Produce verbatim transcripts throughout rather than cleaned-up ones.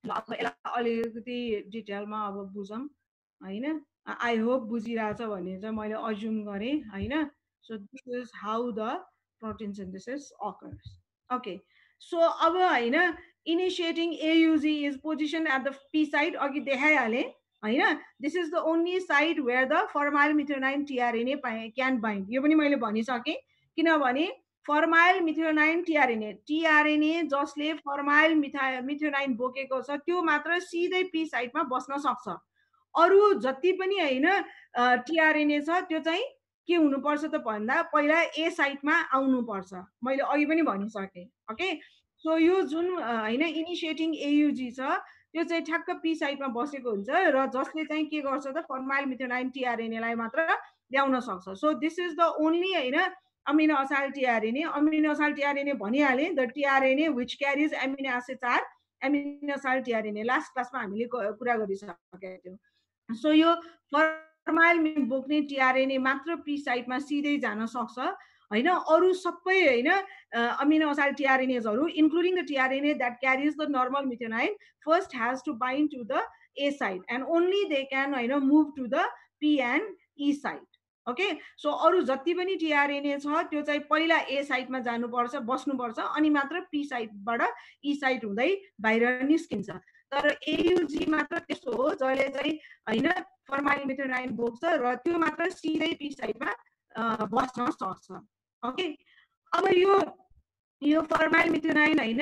ल अब यसलाई अलिकति डिटेलमा अब बुझौँ हैन आई होप बुझिरहेछ भन्ने चाहिँ मैले अज्युम गरेँ हैन so this is how the protein synthesis occurs okay so अब हैन initiating AUG is position at the P site अघि देखाइहालेँ हैन this is the only site where the formyl methionine tRNA can bind यो पनि मैले भनिसकेँ किनभने फर्माइल मिथ्योनाइन टिआरएनए टिआरएनए जसले फर्माइल मिथा मिथ्योनाइन बोकेको छ त्यो मात्र सिधै पी साइडमा बस्न सक्छ अरू जति पनि हैन टिआरएनए छ त्यो चाहिँ के हुनुपर्छ त भन्दा पहिला ए साइडमा आउनुपर्छ मैले अघि पनि भनिसकेँ ओके सो यो जुन हैन इनिसिएटिङ एयुजी छ त्यो चाहिँ ठ्याक्क पी साइडमा बसेको हुन्छ र जसले चाहिँ के गर्छ त फर्माइल मिथ्योनाइन टिआरएनए लाई मात्र ल्याउन सक्छ so this is the only हैन amino acyl tRNA amino acyl tRNA भनिहालेँ the tRNA which carries amino acids are amino acyl tRNA last क्लासमा हामीले कुरा गरिसकेका थियौँ सो यो फर्माइल बोक्ने टिआरएनए मात्र पी साइडमा सिधै जान सक्छ हैन अरू सबै हैन अमिनो असाइल टिआरएनएजहरू including the tRNA that carries the normal methionine first has to bind to the A site and only they can हैन move to the P and E site okay so अरू जति पनि tRNA छ त्यो चाहिँ पहिला ए साइडमा जानुपर्छ बस्नुपर्छ अनि मात्र पी साइडबाट ई साइड हुँदै बाहिर निस्किन्छ तर एयुजी मात्र त्यस्तो हो जसले चाहिँ हैन फर्माइल मिथ्योनाइन बोक्छ र त्यो मात्र सिधै पी साइडमा बस्न सक्छ ओके अब यो यो फर्माइल मिथ्योनाइन हैन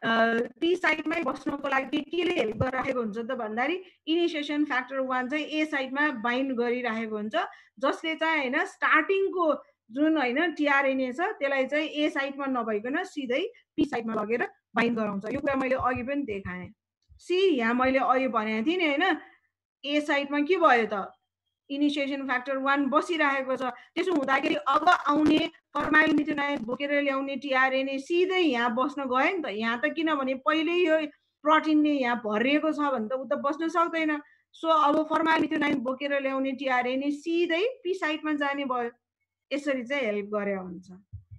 पी साइडमै बस्नको लागि केले हेल्प गरिरहेको हुन्छ त भन्दाखेरि इनिसिएसन फ्याक्टर वान चाहिँ ए साइडमा बाइन्ड गरिरहेको हुन्छ जसले चाहिँ हैन स्टार्टिङको जुन हैन टिआरएनए छ त्यसलाई चाहिँ ए साइडमा नभइकन सिधै पी साइडमा लगेर बाइन्ड गराउँछ यो कुरा मैले अघि पनि देखाएँ सी यहाँ मैले अघि भनेको थिएँ नि हैन ए साइडमा के भयो त इनिसिएसन फ्याक्टर वान बसिरहेको छ त्यसो हुँदाखेरि अब आउने फर्माइल मिथ्योनाइन बोकेर ल्याउने टिआरएनए सिधै यहाँ बस्न गयो नि त यहाँ त किनभने पहिले यो प्रोटिनले यहाँ भरिएको छ भने त उ त बस्न सक्दैन सो अब फर्माइल मिथ्योनाइन बोकेर ल्याउने टिआरएनए सिधै पी साइडमा जाने भयो यसरी चाहिँ हेल्प गरे हुन्छ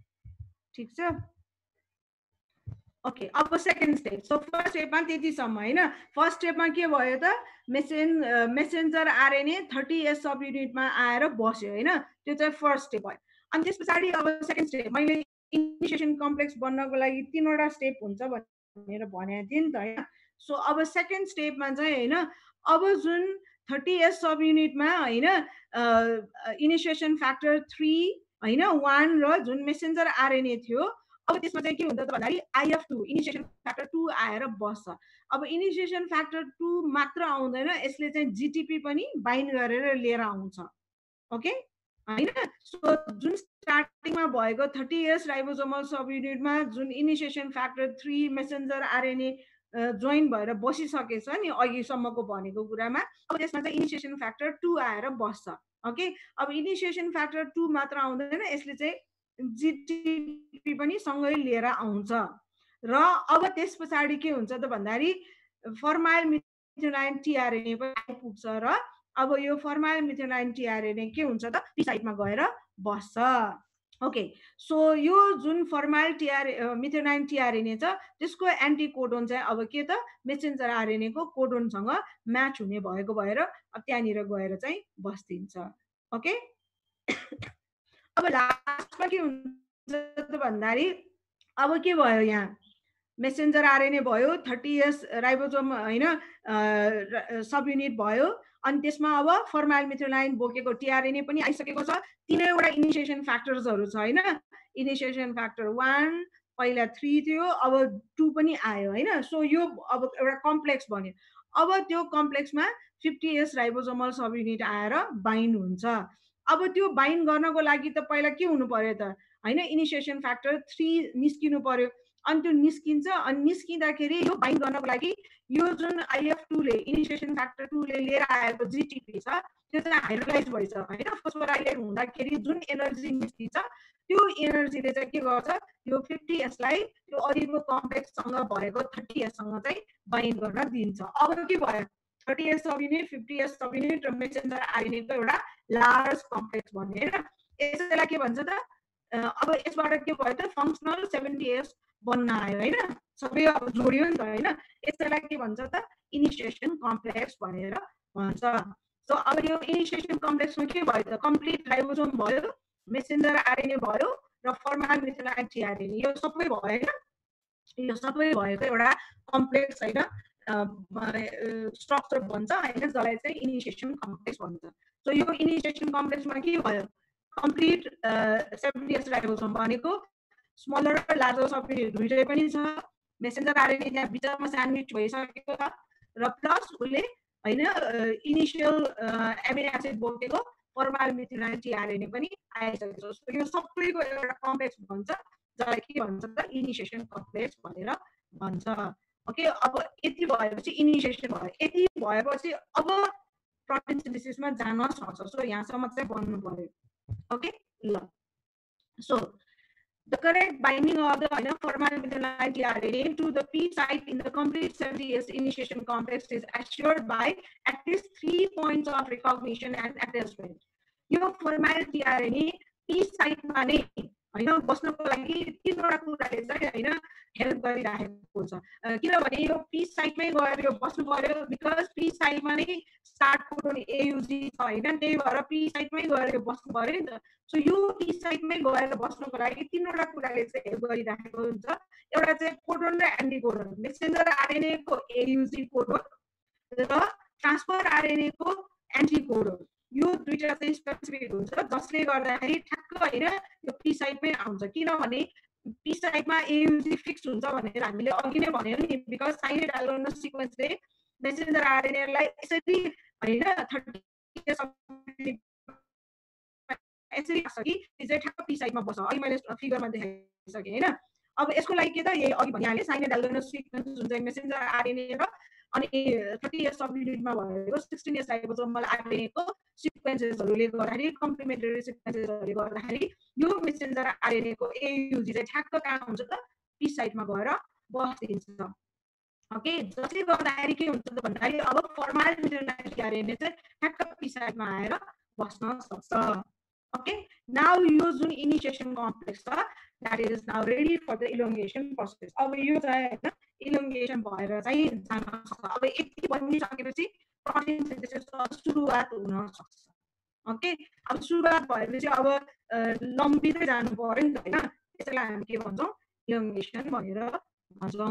ठीक छ ओके अब सेकेन्ड स्टेप सो फर्स्ट स्टेपमा त्यतिसम्म हैन फर्स्ट स्टेपमा के भयो त मेसेन मेसेन्जर आरएनए थर्टी एस सब युनिटमा आएर बस्यो हैन त्यो चाहिँ फर्स्ट स्टेप भयो अनि त्यस पछाडि अब सेकेन्ड स्टेप मैले इनिसिएसन कम्प्लेक्स बन्नको लागि तीनवटा स्टेप हुन्छ भनेर भनेको थिएँ नि त हैन सो अब सेकेन्ड स्टेपमा चाहिँ हैन अब जुन थर्टी एस सब युनिटमा हैन इनिसिएसन फ्याक्टर थ्री हैन वान र जुन मेसेन्जर आरएनए थियो अब त्यसमा चाहिँ के हुन्छ त भन्दाखेरि IF two initiation factor two आएर बस्छ अब इनिसिएसन फ्याक्टर टू मात्र आउँदैन यसले चाहिँ जीटीपी पनि बाइन्ड गरेर लिएर आउँछ ओके हैन सो जुन स्टार्टिङमा भएको थर्टी इयर्स राइबोसोमल सब युनिटमा जुन initiation factor three messenger RNA join भएर बसिसकेछ नि अघिसम्मको भनेको कुरामा अब त्यसमा चाहिँ इनिसिएसन फ्याक्टर टू आएर बस्छ ओके अब इनिसिएसन फ्याक्टर टू मात्र आउँदैन यसले चाहिँ जीटीपी पनि सँगै लिएर आउँछ र अब त्यस पछाडि के हुन्छ त भन्दाखेरि फर्माइल मिथ्योनाइन टिआरएनए पनि आइपुग्छ र अब यो फर्माइल मिथ्योनाइन टिआरएनए के हुन्छ त पी साइडमा गएर बस्छ ओके सो यो जुन फर्माइल टिआर मिथ्योनाइन टिआरएनए छ त्यसको एन्टी कोडोन चाहिँ अब के त मेसेन्जर आरएनए को कोडोनसँग म्याच हुने भएको भएर अब त्यहाँनिर गएर चाहिँ बस्दिन्छ ओके अब लास्टमा के हुन्छ त भन्दाखेरि अब के भयो यहाँ मेसेन्जर आरएनए भयो थर्टी इयर्स राइबोसोम हैन सब युनिट भयो अनि त्यसमा अब फर्माइल मिथ्योनाइन बोकेको टिआरएनए पनि आइसकेको छ तीनैवटा इनिसिएसन फ्याक्टर्सहरू छ हैन इनिसिएसन फ्याक्टर वान पहिला थ्री थियो अब टू पनि आयो हैन सो यो अब एउटा कम्प्लेक्स बन्यो अब त्यो कम्प्लेक्समा fifty S ribosomal subunit आएर बाइन्ड हुन्छ अब त्यो बाइन्ड गर्नको लागि त पहिला के हुनु पर्यो त हैन इनिसिएसन फ्याक्टर थ्री निस्किनु पर्यो अनि त्यो निस्किन्छ अनि निस्किँदाखेरि यो बाइन्ड गर्नको लागि यो जुन आइएफ टू ले इनिसिएसन फ्याक्टर टू ले लिएर आएको जीटीपी छ त्यो चाहिँ हाइड्रोलाइज भइछ हैन फोस्फोराइलेट हुँदाखेरि जुन एनर्जी निस्किन्छ त्यो एनर्जीले चाहिँ के गर्छ त्यो फिफ्टी एस लाई त्यो अघिको कम्प्लेक्ससँग भएको थर्टी एस सँग चाहिँ बाइन्ड गर्न दिन्छ अब के भयो thirty S subunit fifty S subunit र मेसेन्जर आरएनए को एउटा लार्ज कम्प्लेक्स भन्ने हैन यसलाई के भन्छ त अब यसबाट के भयो त फङ्सनल सेभेन्टी एस बन्न आयो हैन सबै अब जोडियो नि त होइन यसैलाई के भन्छ त इनिसिएसन कम्प्लेक्स भनेर भन्छ सो अब यो इनिसिएसन कम्प्लेक्समा के भयो त कम्प्लिट राइबोसोम भयो मेसेन्जर आरएनए भयो र फर्माल मिथाइल टिआरएनए यो सबै भयो होइन यो सबै भएको एउटा कम्प्लेक्स होइन स्ट्रक्चर भन्छ होइन जसलाई चाहिँ इनिसिएसन कम्प्लेक्स भन्छ सो यो इनिसिएसन कम्प्लेक्समा के भयो कम्प्लिट सेभेन्टी एस राइबोसोम भनेको स्मलर र लार्जर सबयुनिट दुईटै पनि छ मेसेन्जर आरएनए त्यहाँ बिचमा स्यान्डविच भइसकेको छ र प्लस उसले होइन इनिसियल एमिनो एसिड बोकेको फर्माल मिथाइल टिआरएनए पनि आइसकेको छ यो सबैको एउटा कम्प्लेक्स भन्छ जसलाई के भन्छ त इनिसिएसन कम्प्लेक्स भनेर भन्छ ओके अब यति भएपछि इनिसिएसन भयो यति भएपछि अब प्रोटिन सिन्थेसिसमा जान सक्छ सो यहाँसम्म चाहिँ भन्नु पर्यो ओके ल so the correct binding of the you know, formal methyl tRNA to the P site in the complete seventy S initiation complex is assured by at least three points of recognition and attachment. यो formal tRNA P site मा नै हैन बस्नको लागि तीनवटा कुराले चाहिँ हैन हेल्प गरिरहेको छ किनभने यो P site मै गएर यो बस्नु पर्यो बिकज P site मा नै स्टार्ट कोडोन एयुजी छ हैन त्यही भएर P site मै गएर यो बस्नु पर्यो नि त सो यो P site मै गएर बस्नको लागि तीनवटा कुराले चाहिँ हेल्प गरिरहेको हुन्छ एउटा चाहिँ कोडोन र एन्टी कोडोन मेसेन्जर आरएनए को एयुजी कोडोन र ट्रान्सफर आरएनए को एन्टी कोडोन यो दुईटा चाहिँ स्पेसिफिक हुन्छ जसले गर्दाखेरि ठ्याक्क हैन यो P site मै आउँछ किनभने P site मा एयुजी फिक्स हुन्छ भनेर हामीले अघि नै भन्यौ नि बिकज साइनेट एल्गोनस सिक्वेन्सले मेसेन्जर आरएनए लाई यसरी हैन थर्टी यसरी आछ कि चाहिँ ठ्याक्क P site मा बस्छ अघि मैले फिगरमा देखाइसके हैन अब यसको लागि के त यही अघि भनिहाले साइनेट एल्गोनस सिक्वेन्स हुन्छ मेसेन्जर आरएनए र अनि थर्टी एस सबयुनिटमा भएको सिक्सटीन एस राइबोसोमल आरएनए को सिक्वेन्सेसहरुले गर्दाखेरि कम्प्लिमेन्टरी सिक्वेन्सेसहरुले गर्दाखेरि यो मेसेन्जर आरएनए को एयुजी चाहिँ ठ्याक्क कहाँ हुन्छ त P site मा गएर बस्दिन्छ ओके जसले गर्दाखेरि के हुन्छ त भन्दाखेरि अब फर्माल मिथाइल टिआरएनए चाहिँ ठ्याक्क P site मा आएर बस्न सक्छ ओके नाउ यो जुन इनिसिएसन कम्प्लेक्स छ that is now ready for the elongation process अब यो चाहिँ हैन elongation भएर चाहिँ जान सक्छ अब यति बनिसकेपछि प्रोटिन सिन्थेसिस सुरुवात हुन सक्छ ओके अब सुरुवात भएपछि अब लम्बिँदै जानु पर्यो नि त हैन त्यसैलाई हामी के भन्छौं elongation भनेर भन्छौं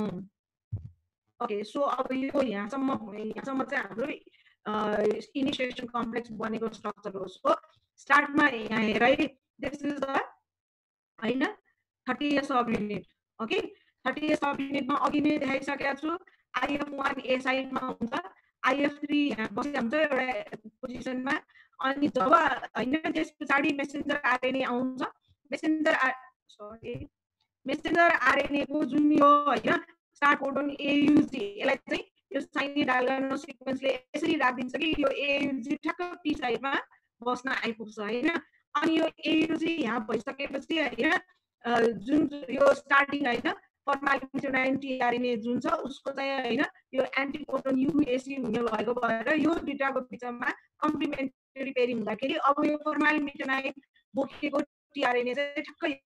ओके सो अब यो यहाँसम्म यहाँसम्म चाहिँ हाम्रो इनिसिएसन कम्प्लेक्स बनेको स्ट्रक्चर हो सो स्टार्टमा यहाँ हेर है दिस इज द हैन thirty S subunit okay thirty S सबयुनिटमा अघि नै देखाइसकेको छु आइएफ वन ए साइडमा हुन्छ आइएफ थ्री यहाँ बसेको हुन्छ एउटा पोजिसनमा अनि जब हैन त्यस पछाडी मेसेन्जर आरएनए आउँछ मेसेन्जर सरी मेसेन्जर आरएनए को जुन यो हैन स्टार्ट कोडोन एयुजी यसलाई चाहिँ यो साइनेट एल्गोनस सिक्वेन्सले यसरी राखिदिन्छ कि यो एयुजी ठ्याक्क P site मा बस्न आइपुग्छ हैन अनि यो एयुजी यहाँ भइसकेपछि हैन जुन यो स्टार्टिङ हैन फर्माल मिथाइल टिआरएनए जुन छ उसको चाहिँ हैन यो एन्टी कोडोन यूएसी हुने भएको भएर यो दुईटाको बिचमा कम्प्लिमेन्टरी पेयरिङ हुँदाखेरि अब यो फर्माल मिथाइल बोकेको टिआरएनए चाहिँ ठ्याक्क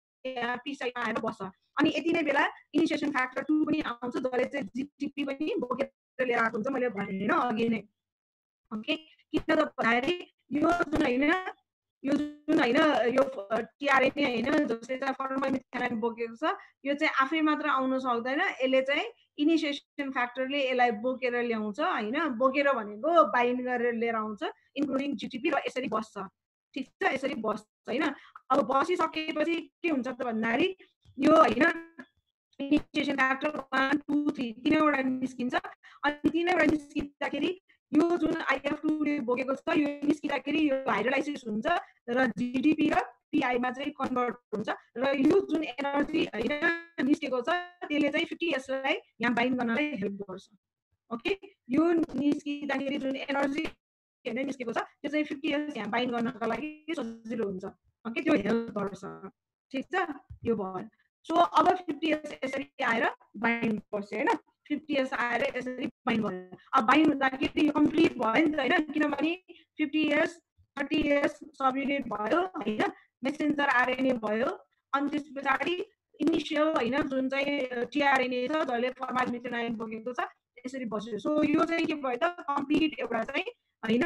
P site मा आएर बस्छ अनि यति नै बेला इनिसिएसन फ्याक्टर टू पनि आउँछ जसले चाहिँ जीटीपी पनि बोकेर लिएर आएको हुन्छ मैले भने हैन अघि नै ओके किन त भन्दाखेरि यो जुन हैन यो जुन हैन यो टिआरएनए हैन जसले चाहिँ फर्माल मिथाइल बोकेको छ यो चाहिँ आफै मात्र आउन सक्दैन यसले चाहिँ इनिसिएसन फ्याक्टरले यसलाई बोकेर ल्याउँछ हैन बोकेर भनेको बाइन्ड गरेर लिएर आउँछ इन्क्लुडिङ जीटीपी र यसरी बस्छ ठीक छ यसरी बस्छ हैन अब बसिसकेपछि के हुन्छ त भन्दाखेरि यो हैन initiation factor one two three तीनवटा निस्किन्छ अनि तीनवटा निस्किँदाखेरि यो जुन आइएफ टू ले बोकेको छ यो निस्किँदाखेरि यो हाइड्रोलाइसिस हुन्छ र जीडीपी र पीआई मा चाहिँ कन्भर्ट हुन्छ र यो जुन एनर्जी हैन निस्केको छ त्यसले चाहिँ फिफ्टी एस लाई यहाँ बाइन्ड गर्नलाई हेल्प गर्छ ओके यो निस्किँदाखेरि जुन एनर्जी हैन निस्केको छ त्यो चाहिँ फिफ्टी एस यहाँ बाइन्ड गर्नका लागि सजिलो हुन्छ ओके त्यो हेल्प गर्छ ठीक छ यो भयो सो अब फिफ्टी एस यसरी आएर बाइन्ड गर्छ हैन फिफ्टी एस आएर यसरी बाइन्ड भयो अब बाइन्ड हुँदाखेरि यो कम्प्लिट भयो नि त हैन किनभने fifty S thirty S subunit भयो हैन मेसेन्जर आरएनए भयो अनि त्यसपछि इनिसियल होइन जुन चाहिँ टिआरएनए छ जसले फर्माइल मिथेनाइन बोकेको छ यसरी बस्यो। सो यो चाहिँ के भयो त कम्प्लिट एउटा चाहिँ होइन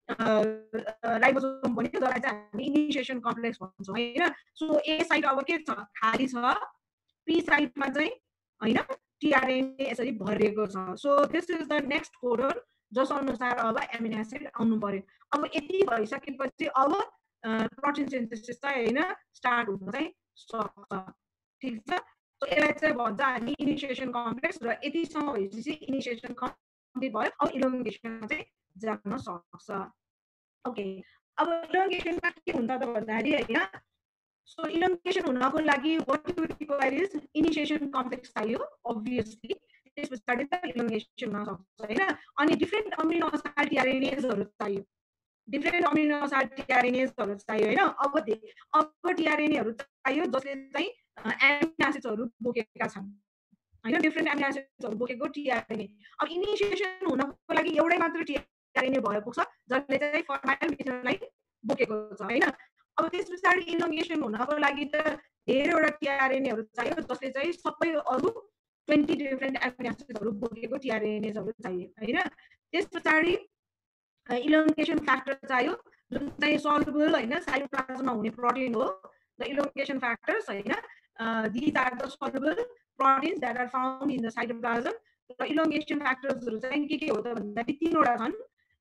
राइबोसोम बन्यो जसलाई चाहिँ हामी इनिसिएसन कम्प्लेक्स भन्छौँ होइन। सो ए साइड अब के छ खाली छ, पी साइडमा चाहिँ होइन टिआरएनए यसरी भरिएको छ। So this is the next codon जस अनुसार अब एमिनो एसिड आउनु पर्यो। अब यति भइसकेपछि अब प्रोटिन सिन्थेसिस चाहिँ होइन स्टार्ट हुन चाहिँ सक्छ। ठिक छ। सो यसलाई चाहिँ भन्छ हामी इनिसिएसन कम्प्लेक्स र यतिसम्म भएपछि इनिसिएसन कम्प्लिट भयो अब इलोङ्गेसनमा चाहिँ जान सक्छ। ओके अब इलोङ्गेसनमा के हुन्छ त भन्दाखेरि होइन सो इलोङ्गेसन हुनको लागि what you require is initiation complex चाहियो अभियसली, त्यस पछाडि त इलोङ्गेसन हुन सक्छ होइन। अनि डिफ्रेन्ट अमिनो एसिड टिआरएनएजहरू चाहियो, डिफ्रेन्ट अमिनो एसिड टिआरएनएजहरू चाहियो होइन। अब अब टिआरएनएहरू चाहियो जसले चाहिँ एमिनो एसिड्सहरू बोकेका छन् होइन, डिफ्रेन्ट एमिनो एसिड्सहरू बोकेको टिआरएनए। अब इनिसिएसन हुनको लागि एउटै मात्र टिआरएनए भएको छ जसले चाहिँ फर्माइल मिथेनाइन बोकेको छ होइन। अब त्यस पछाडि इलोङ्गेसन हुनको लागि त धेरैवटा टिआरएनएहरू चाहियो जसले चाहिँ सबै अरू ट्वेन्टी डिफ्रेन्ट एमिनो एसिडहरू बोकेको टिआरएनएजहरू चाहियो होइन। त्यस पछाडि इलोङ्गेसन फ्याक्टर चाहियो जुन चाहिँ सल्युबल होइन साइटोप्लाज्ममा हुने प्रोटिन हो। द इलोङ्गेसन फ्याक्टर्स होइन these are the soluble proteins that are found in the cytoplasm. र इलोङ्गेसन फ्याक्टर्सहरू चाहिँ के के हो त भन्दाखेरि तिनवटा छन्,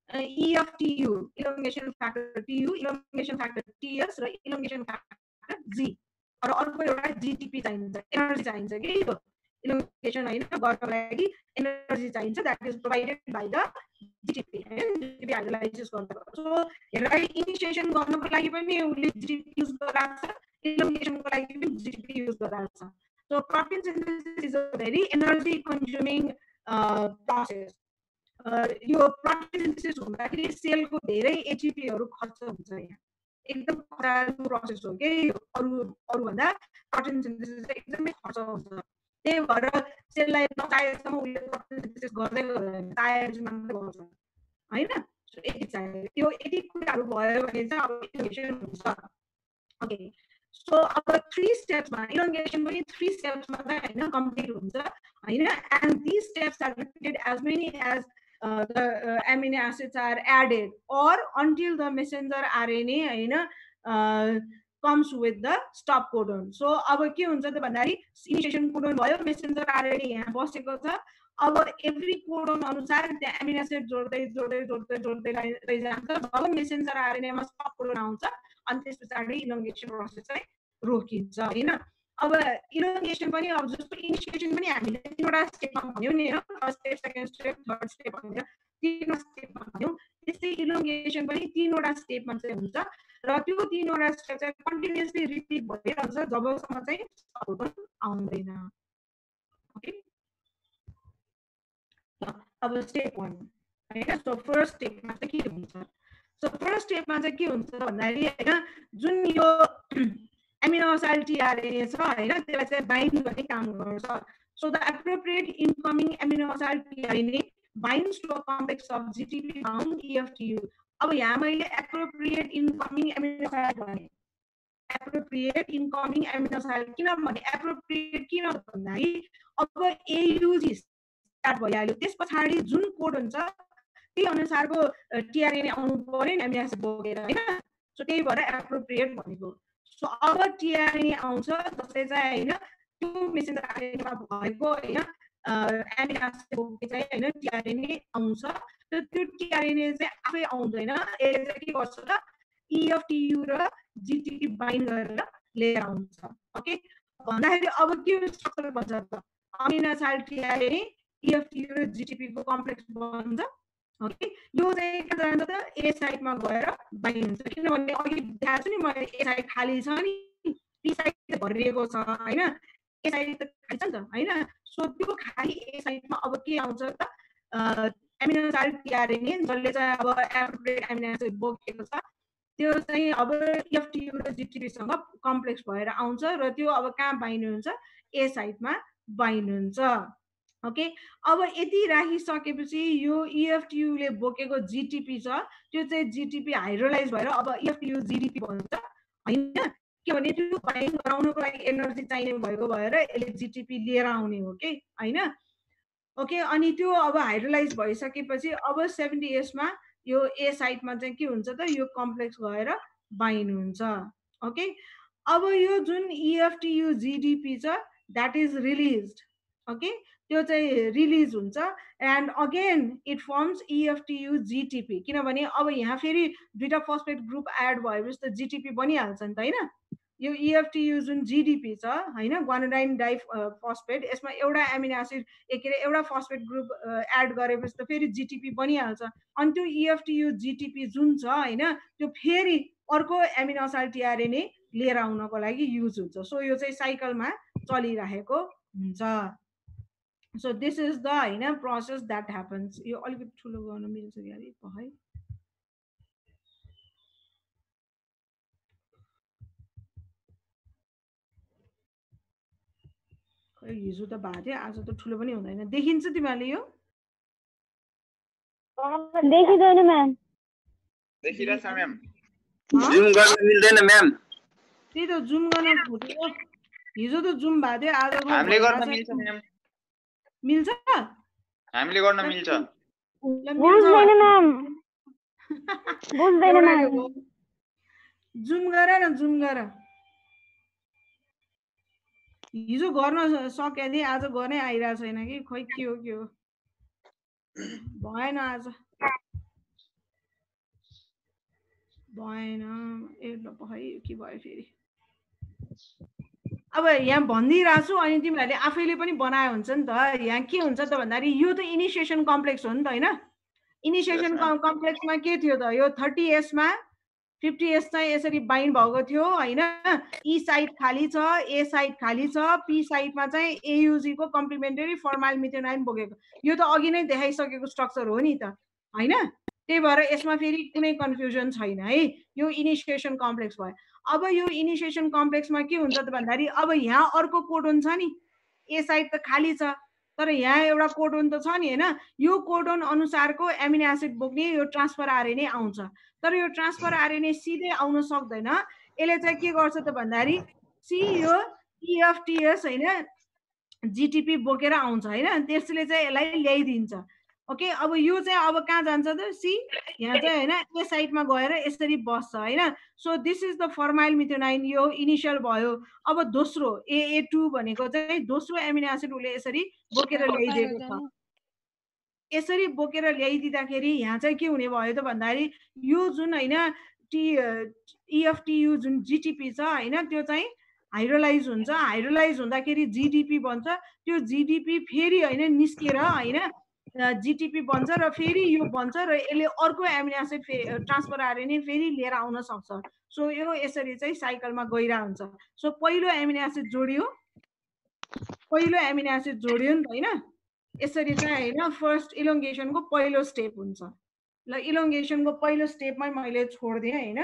EF Tu elongation factor Tu, elongation factor Ts र इलोङ्गेसन फ्याक्टर जी। र अर्को एउटा जिटिपी चाहिन्छ, एनर्जी चाहिन्छ कि यो इलोङ्गेसन होइन गर्नको लागि एनर्जी चाहिन्छ that is provided by the GTP होइन, जिटिपी हाइड्रोलाइसिस गर्दा। सो यसलाई इनिसिएसन गर्नको लागि पनि उसले जिटिपी युज गरिरहेको छ, इलोङ्गेसनको लागि पनि जिटिपी युज गरिरहेको छ। So protein synthesis is a very energy consuming process. यो प्रोटिन सिन्थेसिस हुँदाखेरि सेलको धेरै एटिपीहरू खर्च हुन्छ, यहाँ एकदम खराब प्रोसेस हो कि अरू अरूभन्दा प्रोटिन सिन्थेसिस चाहिँ एकदमै खर्च हुन्छ। त्यही भएर सेललाई नचाहेसम्म उसले प्रोटिन सिन्थेसिस गर्दै गर्दैन, चाहेपछि मात्रै गर्छ होइन। सो यति चाहियो, त्यो यति कुराहरू भयो भने चाहिँ अब इलोङ्गेसन हुन्छ। ओके सो अब थ्री स्टेप्समा इलोङ्गेसन पनि थ्री स्टेप्समा चाहिँ होइन कम्प्लिट हुन्छ होइन। And these steps are repeated as many as Uh, the uh, amino acids are added or until the messenger R N A होइन uh, comes with the stop codon. So अब के हुन्छ त भन्दाखेरि इनिसिएसन कोडन भयो, messenger RNA यहाँ बसेको छ। अब एभ्री कोडन अनुसार त्यहाँ एमिनो एसिड जोड्दै जोड्दै जोड्दै जोड्दै जान्छ जब मेसेन्जर आरएनएमा स्टप कोडन आउँछ अनि त्यस पछाडि इलोङ्गेसन प्रोसेस चाहिँ रोकिन्छ होइन। अब इलोङ्गेसन पनि अब जस्तो इनिसिएसन पनि हामीले तिनवटा स्टेपमा भन्यौँ नि होइन, first step second step third step भनेर तिनवटा स्टेपमा भन्यौँ। त्यस्तै इलोङ्गेसन पनि तिनवटा स्टेपमा चाहिँ हुन्छ र त्यो तिनवटा स्टेप चाहिँ कन्टिन्युसली रिपिट भइरहन्छ जबसम्म चाहिँ कोडन आउँदैन। ओके अब स्टेप वान होइन। सो फर्स्ट स्टेपमा चाहिँ के हुन्छ, सो फर्स्ट स्टेपमा चाहिँ के हुन्छ भन्दाखेरि होइन जुन यो एमिनो एसिड टिआरएनए छ होइन त्यसलाई चाहिँ बाइन्ड गर्ने काम गर्छ। So the appropriate incoming amino acid tRNA binds to a complex of GTP bound EF Tu. अब यहाँ मैले एप्रोप्रिएट इनकमिङ एमिनो एसिड भने, एप्रोप्रिएट इनकमिङ एमिनो एसिड किन भने एप्रोप्रिएट किन भन्दाखेरि अब एयुजी स्टार्ट भइहाल्यो, त्यस पछाडि जुन कोड हुन्छ त्यही अनुसारको टिआरएनए आउनु पर्यो नि एमिनो एसिड बोकेर होइन। सो त्यही भएर एप्रोप्रिएट भनेको। सो अब टिआरएनए आउँछ जसले चाहिँ होइन त्यो मेसेन्जर आरएनएमा भएको होइन एमिनो एसिड बोके चाहिँ होइन टिआरएनए आउँछ। र त्यो टिआरएनए चाहिँ आफै आउँदैन, यसले चाहिँ के गर्छ त इएफटियु र जिटिपी बाइन्ड गरेर लिएर आउँछ। ओके भन्दाखेरि अब के स्ट्रक्चर बन्छ त अमिनो एसिड टिआरएनए इएफटियु र जिटिपीको कम्प्लेक्स बन्छ। ओके यो चाहिँ के जान्छ त ए साइडमा गएर बाइन्ड हुन्छ, किनभने अघि देखाएको छु नि मैले ए साइड खाली छ नि बी साइड भरिएको छ होइन, ए साइड त खाली छ नि त होइन। सो त्यो खाली ए साइडमा अब के आउँछ त एमिनो एसिड टिआरएनए जसले चाहिँ अब एप्रोप्रिएट एमिनो एसिड बोकेको छ त्यो चाहिँ अब इएफटियु र जिटिपीसँग कम्प्लेक्स भएर आउँछ र त्यो अब कहाँ बाइन्ड हुन्छ ए साइडमा बाइन्ड हुन्छ। ओके अब यति राखिसकेपछि यो इएफटियुले बोकेको जिटिपी छ त्यो चाहिँ जिटिपी हाइड्रोलाइज भएर अब इएफटियु जिडिपी भन्छ होइन। किनभने त्यो बाइन्ड गराउनको लागि एनर्जी चाहिने भएको भएर यसले जिटिपी लिएर आउने हो कि हैन ओके अनि त्यो अब हाइड्रोलाइज भइसकेपछि अब सेभेन्टी एसमा यो ए साइटमा चाहिँ के हुन्छ त यो कम्प्लेक्स गएर बाइन्ड हुन्छ ओके अब यो जुन इएफटियु जिडिपी छ द्याट इज रिलिज्ड ओके त्यो चाहिँ रिलिज हुन्छ and again it forms EF Tu GTP किनभने अब यहाँ फेरि दुईटा फस्फेट ग्रुप एड भएपछि त जिटिपी बनिहाल्छ नि त हैन यो इएफटियु जुन जिडिपी छ हैन ग्वानोडाइन डाइ फस्फेट यसमा एउटा एमिनो एसिड एक के एउटा फस्फेट ग्रुप एड गरेपछि त फेरि जिटिपी बनिहाल्छ अनि त्यो इएफटियु जिटिपी जुन छ हैन त्यो फेरि अर्को एमिनो एसिड टिआरएनए लिएर आउनको लागि युज हुन्छ सो यो चाहिँ साइकलमा चलिरहेको हुन्छ सो दिस इज द हैन प्रोसेस द्याट ह्यापन्स यो अलिकति ठुलो गर्न मिल्छ कि अलिक है हिजो त भएको थियो आज त ठुलो पनि हुँदैन देखिन्छ तिमीहरूले यो देखिदैन म्याम देखिरहेछ म्याम जुम गर्न मिल्दैन म्याम त्यही त जुम गर्न खोजेको हिजो त जुम भएको थियो आज हामीले गर्न मिल्छ म्याम मिल्छ हामीले गर्न मिल्छ बुझ्दैन म्याम बुझ्दैन म्याम जुम गर न जुम गर हिजो गर्न सके थिएँ आज गर्नै आइरहेको छैन कि खोइ के हो के हो भएन आज भएन ए ल खै के भयो फेरि अब यहाँ भनिदिइरहेको छु अनि तिमीहरूले आफैले पनि बनायो हुन्छ नि त यहाँ के हुन्छ त भन्दाखेरि यो त इनिसिएसन कम्प्लेक्स हो नि त होइन इनिसिएसन कम्प्लेक्समा के थियो त यो थर्टी एसमा फिफ्टी एस चाहिँ यसरी बाइन्ड भएको थियो होइन ई साइड खाली छ ए साइड खाली छ पी साइडमा चाहिँ एयुजीको कम्प्लिमेन्टरी फर्माइल मिथेनाइन बोकेको यो त अघि नै देखाइसकेको स्ट्रक्चर हो नि त होइन त्यही भएर यसमा फेरि कुनै कन्फ्युजन छैन है यो इनिसिएसन कम्प्लेक्स भयो अब यो इनिसिएसन कम्प्लेक्समा के हुन्छ त भन्दाखेरि अब यहाँ अर्को कोडोन छ नि ए साइड त खाली छ तर यहाँ एउटा कोडोन त छ नि होइन यो कोडोन अनुसारको एमिनो एसिड बोक्ने यो ट्रान्सफर आरएनए आउँछ तर यो ट्रान्सफर आरएनए सिधै आउन सक्दैन यसले चाहिँ के गर्छ त भन्दाखेरि सी यो इएफटिएस होइन जिटिपी बोकेर आउँछ होइन त्यसले चाहिँ यसलाई ल्याइदिन्छ ओके अब यो चाहिँ अब कहाँ जान्छ त सी यहाँ चाहिँ होइन ए साइडमा गएर यसरी बस्छ होइन so this is the formyl methionine यो इनिसियल भयो अब दोस्रो ए ए टू भनेको चाहिँ दोस्रो एमिनो एसिड उसले यसरी बोकेर ल्याइदिएको छ यसरी बोकेर ल्याइदिँदाखेरि यहाँ चाहिँ के हुने भयो त भन्दाखेरि यो जुन होइन टी इएफटियु जुन जिटिपी छ होइन त्यो चाहिँ हाइड्रोलाइज हुन्छ हाइड्रोलाइज हुँदाखेरि जिडिपी बन्छ त्यो जिडिपी फेरि होइन निस्केर होइन जिटिपी बन्छ र फेरि यो बन्छ र यसले अर्को एमिनो एसिड ट्रान्सफर आरएनए फेरि लिएर आउन सक्छ सो यो यसरी चाहिँ साइकलमा गइरहेको हुन्छ सो पहिलो एमिनो एसिड जोडियो पहिलो एमिनो एसिड जोडियो नि त होइन यसरी चाहिँ होइन फर्स्ट इलोङ्गेसनको पहिलो स्टेप हुन्छ ल इलोङ्गेसनको पहिलो स्टेपमै मैले छोडिदिएँ होइन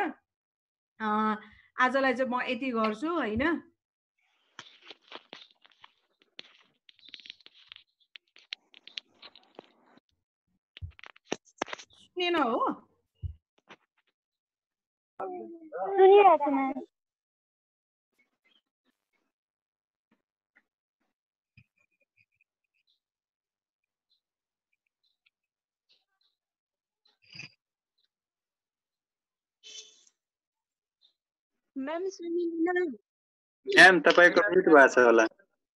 आजलाई चाहिँ म यति गर्छु होइन सुनेन हो सुनिरहेको छु म्याम म्याम सुनिन्न म्याम तपाईको म्युट भएको छ होला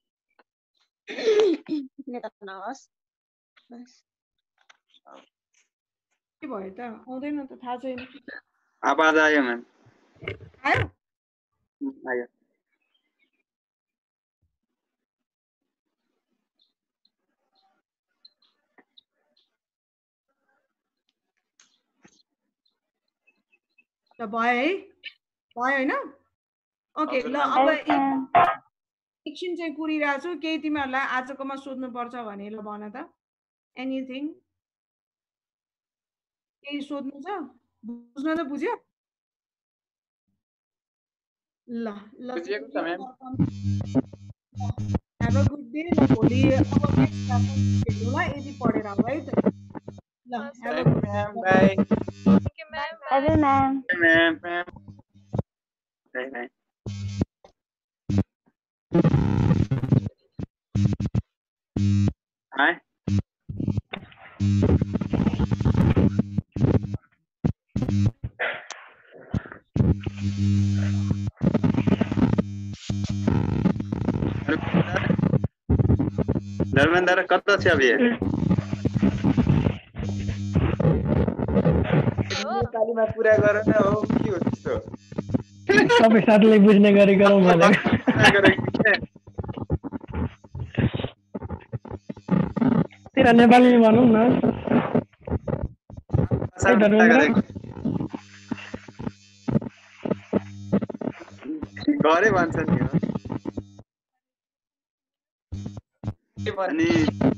के भयो त आउँदैन त थाहा छैन आवाज आयो म्याम आयो आयो ल भयो है भयो होइन ओके ल अब एकछिन चाहिँ कुरिरहेको छु केही तिमीहरूलाई आजकोमा सोध्नुपर्छ भने ल भन त एनिथिङ केही सोध्नु छ बुझ्न त बुझ्यो ल ल हेभ अ गुड डे ल भोलि अब नेक्स्ट क्लासमा भेटौँला यति पढेर अब है त ल have a good day bye Bye, ma'am. Ma'am ma'am bye bye hi Dharmendra कता छ अब नेपालीमा कुरा गर न हो के हो त्यस्तो सबै साथीले बुझ्ने गरी गरौँ भनेको तेरा नेपाली भनौँ न है धर्मेन्द्र गरे भन्छ नि हो अनि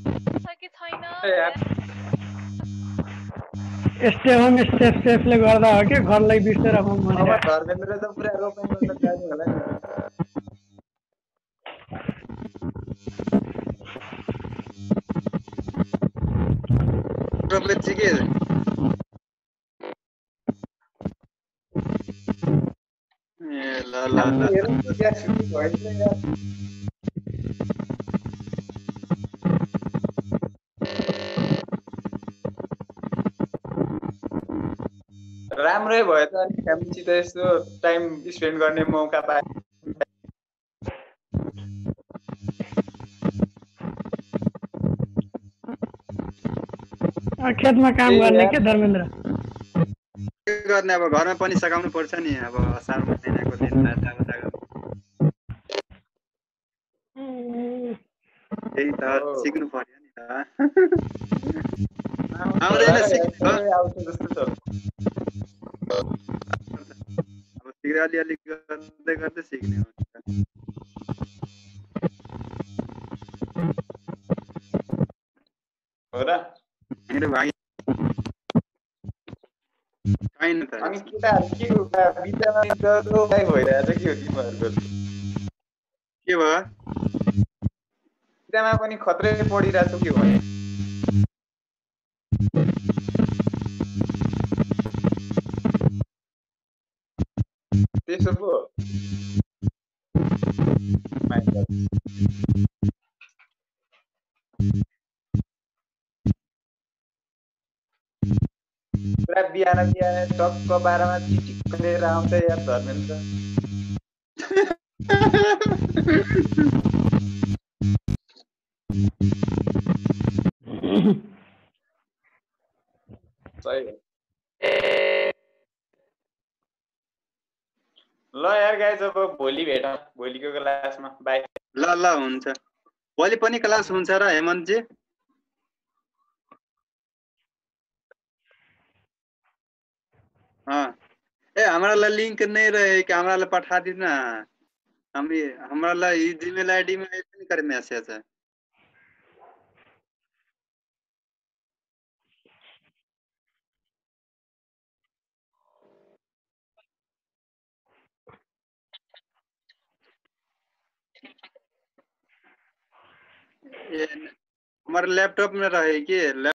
यस्तै होम स्टेप सेफले गर्दा हो कि घरलाई बिर्सेर होम अब भनेर धर्मेन्द्र त पुरा रोपन गर्न जाने होला नि रोपले चाहिँ के ए ल ल ल हेरौँ त त्यहाँ छुट्टी भएछ यार राम्रै भयो त अनि फ्यामिलीसित यस्तो टाइम स्पेन्ड गर्ने मौका पाए खेतमा काम गर्ने के धर्मेन्द्र के गर्ने अब घरमा पनि सघाउनु पर्छ नि अब असार महिनाको दिन जागो जागो त्यही त सिक्नु पर्यो नि त आउँदैन सिक्नु आउँछ जस्तो छ अब सिक्दै अलिअलि गर्दै गर्दै सिक्ने हो हो र मेरो भाइ छैन त अनि केटाहरू के हो बिचमा डरो भाइ भइरहेछ के हो तिमीहरूको के भयो बिचमा पनि खत्रै पढिरहेछ के भयो त्यसो पो पुरा बिहान बिहान टक्क बाह्रमा चिटिक्क लिएर आउँछ यार धर्मेन्द्र सही हो ल यार गाइज अब भोलि भेटौँ भोलिको क्लासमा बाई ल ल हुन्छ भोलि पनि क्लास हुन्छ र हेमन्तजी हाँ ए हमारा लिंक नहीं रहे कि हमारा पठा दी ना हम हमारा जीमेल आईडी में नहीं करे मैसेज है हमारे लैपटॉप में रहे कि